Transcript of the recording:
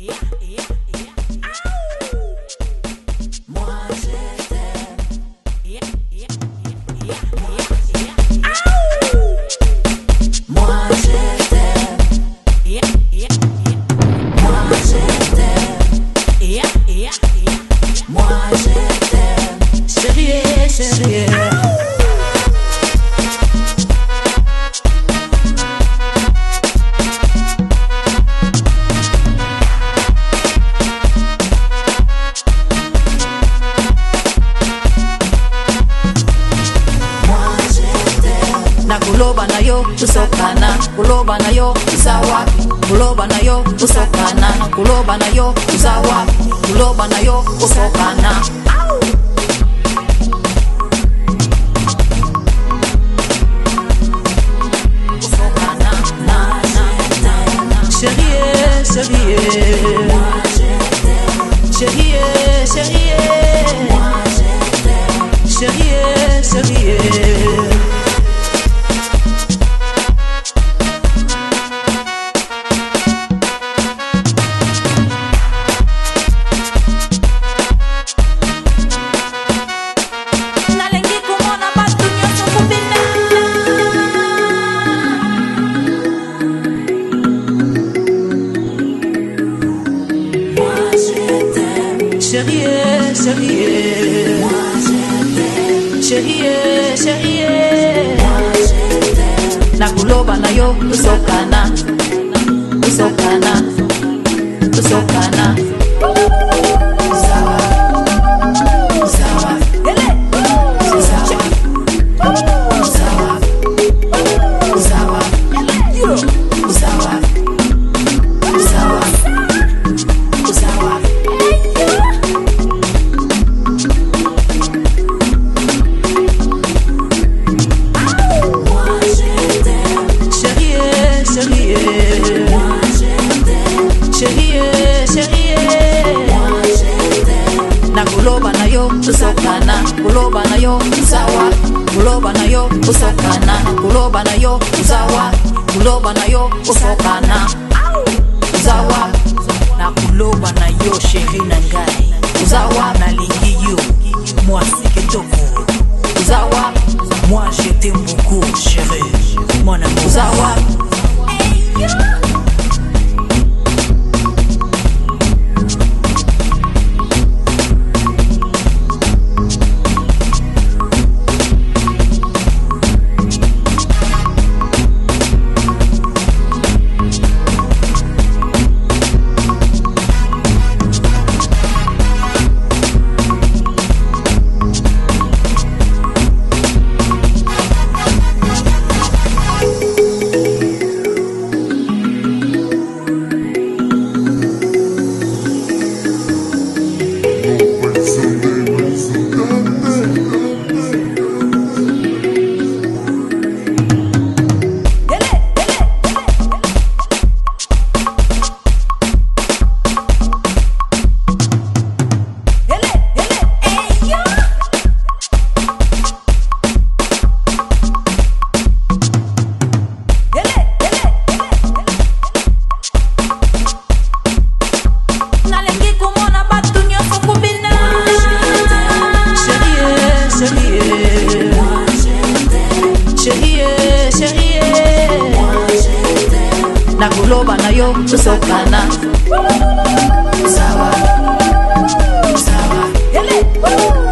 Kuloba na yo usokana, kuloba na yo usawa, kuloba na yo usokana, kuloba na yo usawa, kuloba na yo usokana. Usokana na chérie, chérie, chérie, chérie, chérie, chérie. Chérie, chérie, chérie, chérie, na kuloba na yo usokana, usokana, usokana. Usawa, usawa, usawa, usawa, usawa, usawa, usawa, usawa. Kuloba na yo usokana, kuloba na yo usawa, kuloba na yo usokana, kuloba na yo usawa, kuloba na yo usokana. Usawa na kuloba na yo chérie na ngai, usawa na lingi yo mwasi kitoko, usawa moi je t'aime beaucoup chérie, mon amour. Usawa na kuloba na yo usokana, usawa, usawa.